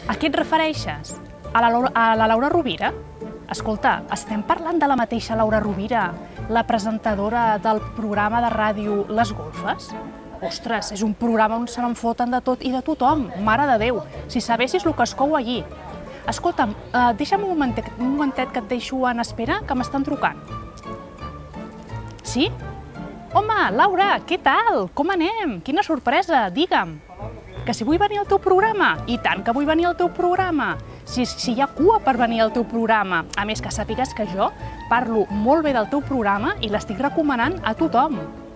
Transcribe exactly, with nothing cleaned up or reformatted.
A què et refereixes? A la, Laura, a la Laura Rovira? Escolta, estem parlant de la mateixa Laura Rovira, la presentadora del programa de ràdio Les Golfes? Ostres, és un programa on se n'en foten de tot i de tothom, mare de Déu, si sabessis el que es cou allí. Escolta'm, eh, deixa'm un momentet, un momentet que et deixo en espera, que m'estan trucant. Sí? Home, Laura, què tal? Com anem? Quina sorpresa, digue'm. Que si vull venir al teu programa? I tant que vull venir al teu programa. Si, si hi ha cua per venir al teu programa. A més, que sàpigues que jo parlo molt bé del teu programa i l'estic recomanant a tothom.